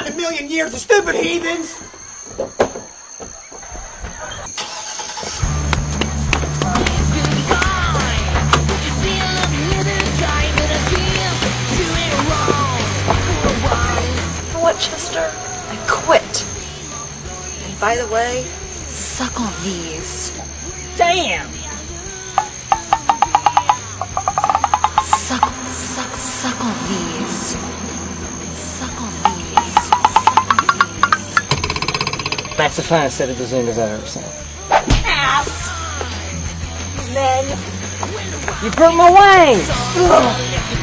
in a million years, the stupid heathens! You know what, Chester? I quit. And by the way, suck on these. Damn! Suck on these. Suck on these. That's the finest set of bazookas I've ever seen. Ass! Men! You broke my wings! Ugh.